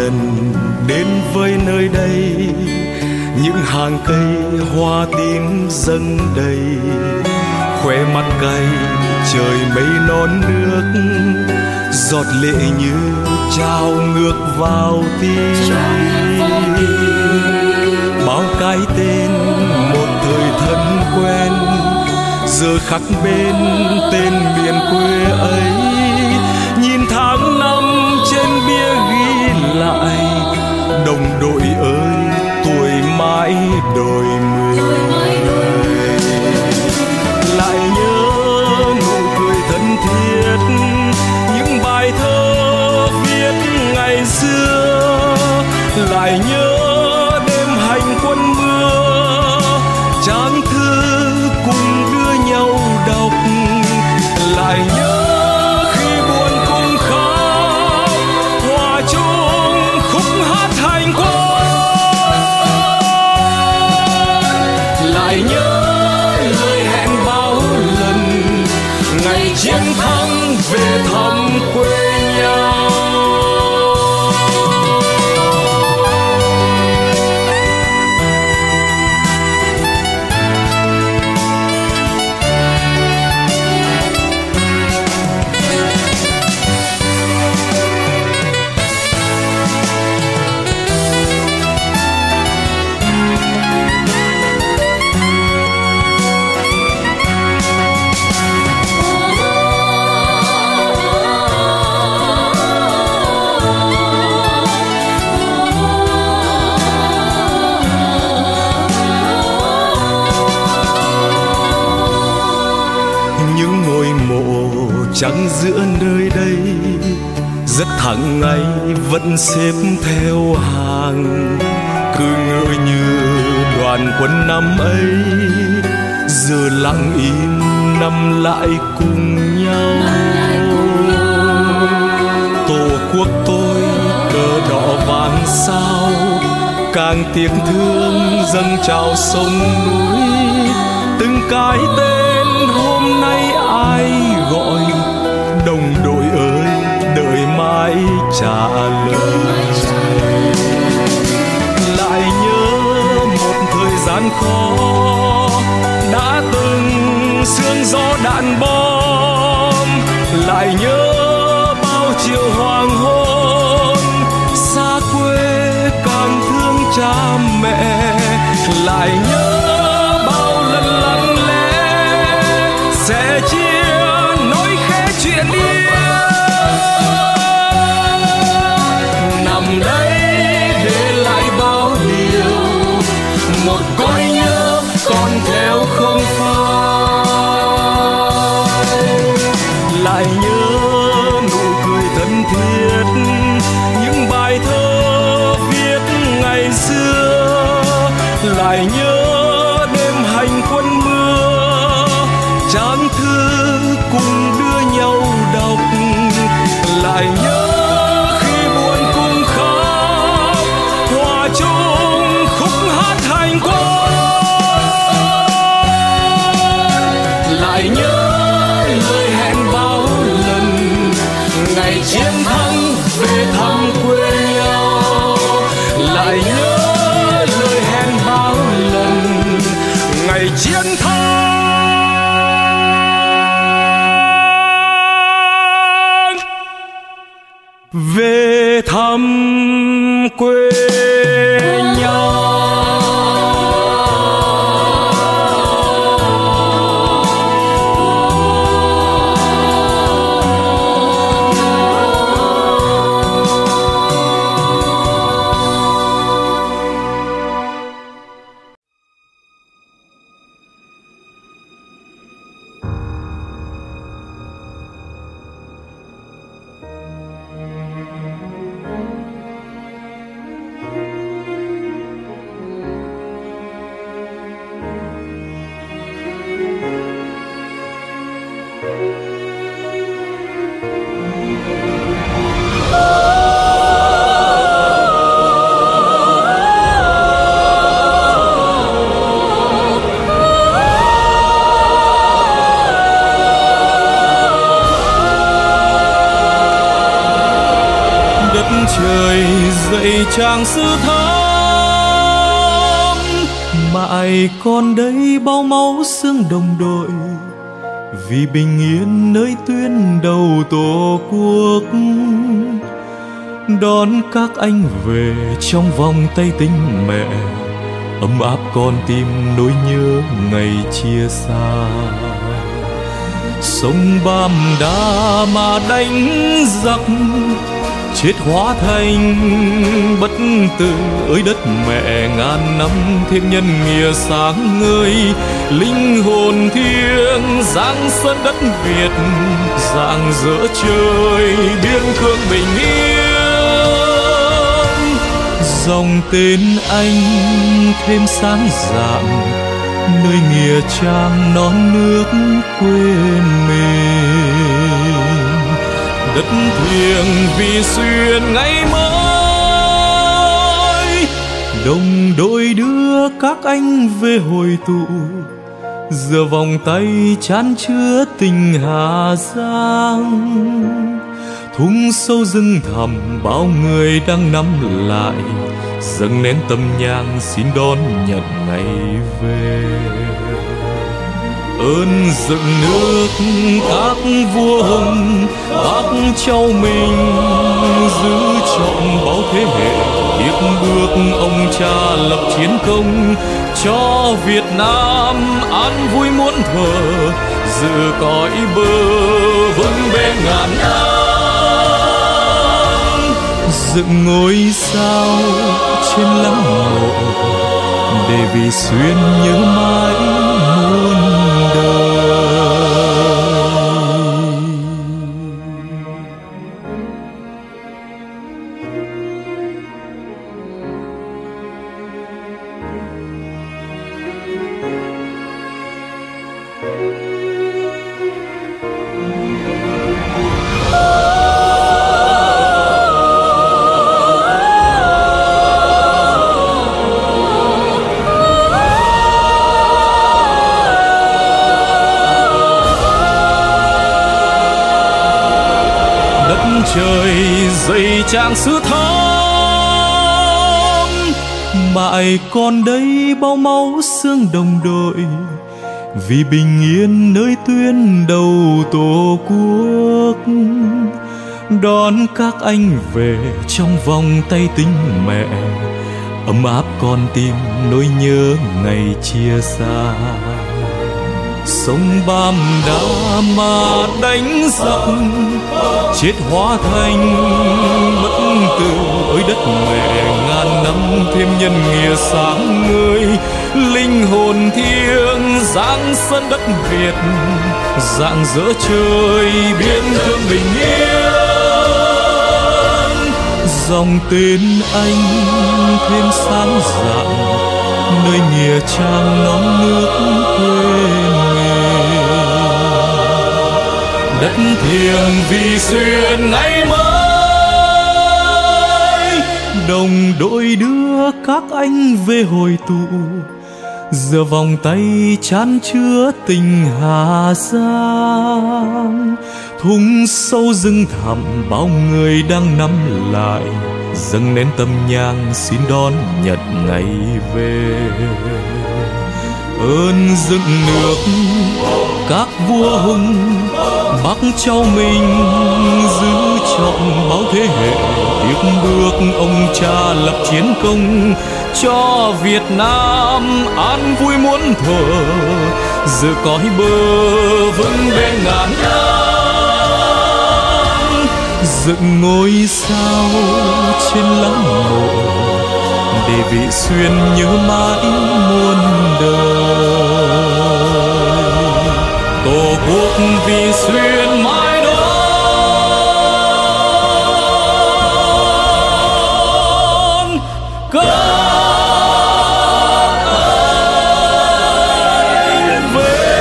lần đến với nơi đây, những hàng cây hoa tím dâng đầy, khóe mắt cay trời mây non nước, giọt lệ như trao ngược vào tim. Bao cái tên một thời thân quen, giờ khắc bên tên miền quê ấy. Nhìn tháng năm trên bia ghi lại, đồng đội ơi tuổi mãi đôi mươi. Lại nhớ nụ cười thân thiết, những bài thơ viết ngày xưa. Lại nhớ đêm hành quân mưa, trang thư cùng đưa nhau đọc. Lại nhớ khi buồn cùng khóc, hòa chung khúc hát hành quân. Lại nhớ lời hẹn bao lần, ngày chiến thắng về thăm quê nhau. Trắng giữa nơi đây rất thẳng ngay vẫn xếp theo hàng, cứ ngỡ như đoàn quân năm ấy giờ lặng im nằm lại cùng nhau. Tổ quốc tôi cờ đỏ vàng sao, càng tiếc thương dâng trào sông núi. Từng cái tên hôm nay ai gọi, đồng đội ơi đợi mãi trả lời. Lại nhớ một thời gian khó, đã từng sương gió đạn bom. Lại nhớ bao chiều hoàng hôn, xa quê càng thương cha mẹ. Lại nhớ bao lần lặng lẽ sẽ chia nói khẽ chuyện yêu. Nằm đây để lại bao điều, một cõi nhớ còn theo không phai. Lại nhớ nụ cười thân thiết, những bài thơ viết ngày xưa. Lại nhớ đêm hành quân mưa, trang thư cùng đưa nhau đọc. Lại nhớ khi buồn cùng khóc, hòa chung khúc hát hành quân. Lại nhớ lời hẹn bao lần, ngày chiến thắng về thăm quê nhau. Lại nhớ lời hẹn bao lần, chàng xứ thắm. Mãi còn đây bao máu xương đồng đội, vì bình yên nơi tuyến đầu tổ quốc. Đón các anh về trong vòng tay tình mẹ, ấm áp con tim nỗi nhớ ngày chia xa. Sông Bàm Đa mà đánh giặc, chết hóa thành bất tử. Ơi đất mẹ ngàn năm thêm nhân nghĩa sáng ngời, linh hồn thiêng giang sơn đất Việt, rạng rỡ trời biên cương bình yên. Dòng tên anh thêm sáng rạng, nơi nghĩa trang non nước quê mình. Đất thiêng vì xuyên ngày mới, đồng đội đưa các anh về hội tụ, giữa vòng tay chan chứa tình Hà Giang. Thung sâu rừng thẳm bao người đang nắm lại, dâng nén tâm nhang xin đón nhận ngày về. Ơn dựng nước các vua hùng bác cháu mình, giữ trọn bao thế hệ tiếp bước ông cha lập chiến công, cho Việt Nam an vui muôn thuở, giữ cõi bờ vững bền ngàn năm. Dựng ngôi sao trên lăng mộ, để vì xuyên nhớ mãi muôn đời. Trời dày trang xứ thắm, mãi còn đây bao máu xương đồng đội, vì bình yên nơi tuyến đầu tổ quốc. Đón các anh về trong vòng tay tình mẹ, ấm áp con tim nỗi nhớ ngày chia xa. Sông Bàm Đa mà đánh giặc, chết hóa thành bất tử. Ơi đất mẹ ngàn năm thêm nhân nghĩa sáng ngời, linh hồn thiêng giang sơn đất Việt, rạng rỡ trời biên cương bình yên. Dòng tên anh thêm sáng rạng, nơi nghĩa trang non nước quê mình. Đất thiêng vì xuyên ngày mới, đồng đội đưa các anh về hội tụ, giữa vòng tay chan chứa tình Hà Giang. Thung sâu rừng thẳm bao người đang nắm lại, dâng nén tâm nhang xin đón nhận ngày về. Ơn dựng nước các vua hùng bác cháu mình, giữ trọn bao thế hệ tiếp bước ông cha lập chiến công, cho Việt Nam an vui muôn thuở, giữ cõi bờ vững bền ngàn năm. Dựng ngôi sao trên lăng mộ, để vị xuyên nhớ mãi muôn đời. Tổ quốc vì xuyên mãi đón các anh về.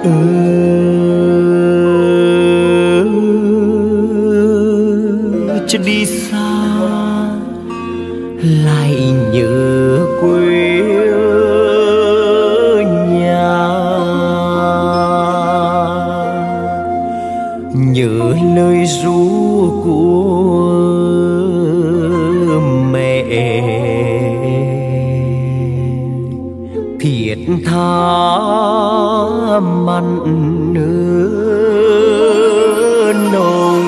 Chứ đi xa lại nhớ quê nhà, nhớ lời ru của mẹ thiết tha mặn nồng.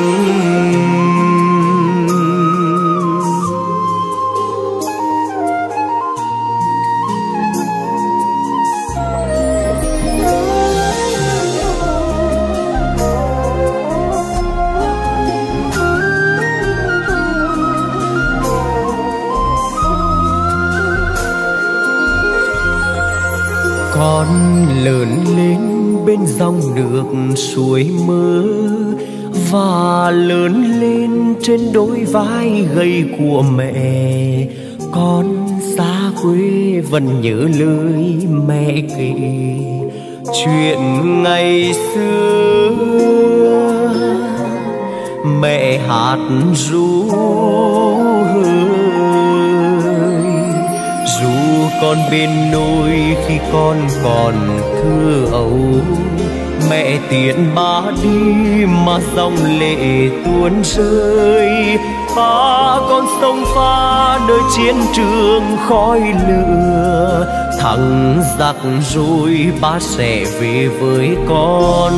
Con lớn lên bên dòng nước suối mơ, và lớn lên trên đôi vai gầy của mẹ. Con xa quê vẫn nhớ lời mẹ kể chuyện ngày xưa. Mẹ hát ru con bên nôi khi con còn thơ ấu. Mẹ tiễn ba đi mà dòng lệ tuôn rơi. Ba con sông pha nơi chiến trường khói lửa. Thằng giặc rồi ba sẽ về với con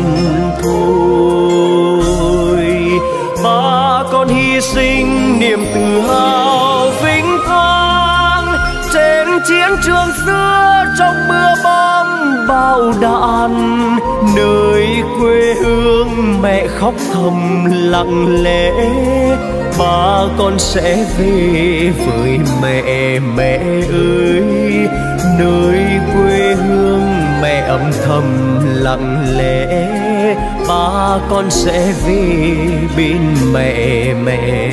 thôi. Ba con hy sinh niềm tự hào vinh quang trên chiến trường xưa trong mưa bom bão đạn. Nơi quê hương mẹ khóc thầm lặng lẽ. Ba con sẽ về với mẹ, mẹ ơi. Nơi quê hương mẹ âm thầm lặng lẽ. Ba con sẽ về bên mẹ, mẹ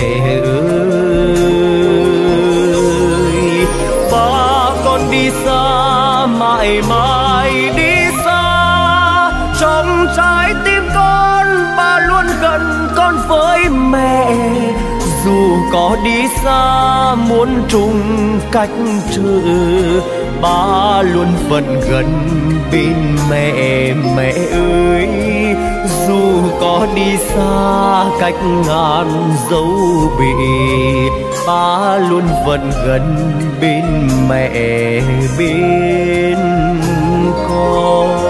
ơi. Ba con đi xa, mãi mãi đi xa. Trong trái tim con, ba luôn gần con với mẹ. Dù có đi xa muôn trùng cách trở, ba luôn vẫn gần bên mẹ, mẹ ơi. Dù có đi xa cách ngàn dấu bể, ba luôn vẫn gần bên mẹ, bên con.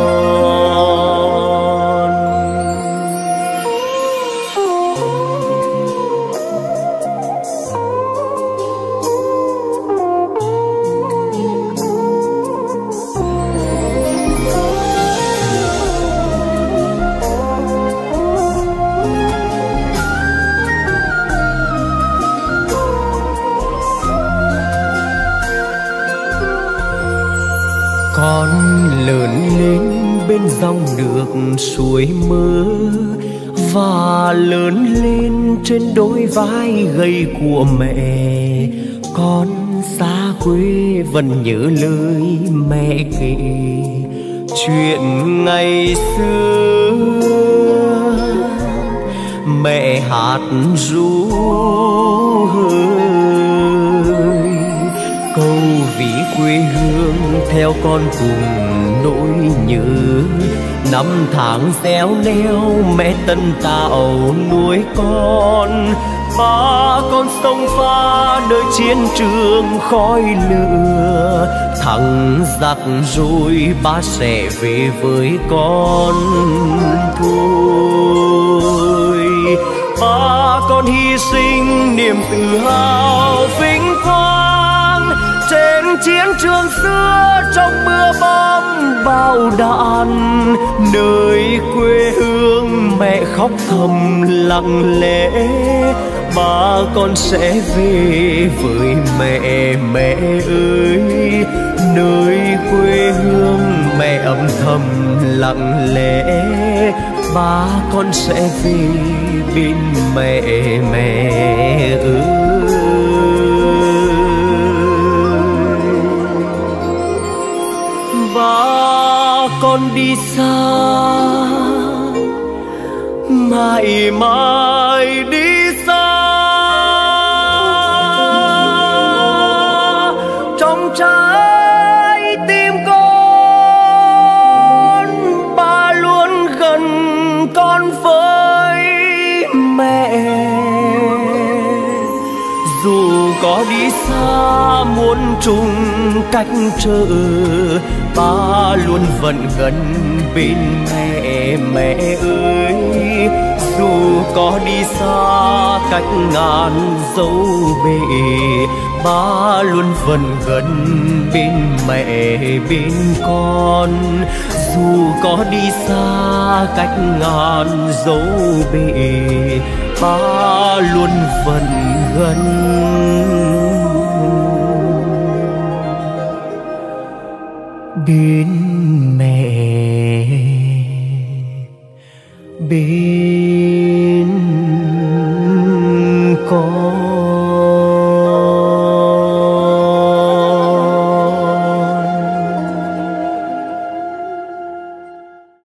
Con lớn lên bên dòng nước suối mơ, và lớn lên trên đôi vai gầy của mẹ. Con xa quê vẫn nhớ lời mẹ kể chuyện ngày xưa. Mẹ hát ru câu ví quê hương theo con cùng nỗi nhớ. Năm tháng réo neo mẹ tân tạo nuôi con. Ba con sông pha nơi chiến trường khói lửa. Thằng giặc rồi ba sẽ về với con thôi. Ba con hy sinh niềm tự hào vinh quang trên chiến trường xưa trong mưa bom bão đạn. Nơi quê hương mẹ khóc thầm lặng lẽ. Ba con sẽ về với mẹ, mẹ ơi. Nơi quê hương mẹ âm thầm lặng lẽ. Ba con sẽ về bên mẹ, mẹ ơi. Ba con đi xa, mãi mãi đi xa. Trong trái tim con, ba luôn gần con với mẹ. Dù có đi xa muôn trùng cách trở, ba luôn vẫn gần bên mẹ. Mẹ ơi, dù có đi xa cách ngàn dấu bể, ba luôn vẫn gần bên mẹ bên con. Dù có đi xa cách ngàn dấu bể, ba luôn vẫn gần bên mẹ bên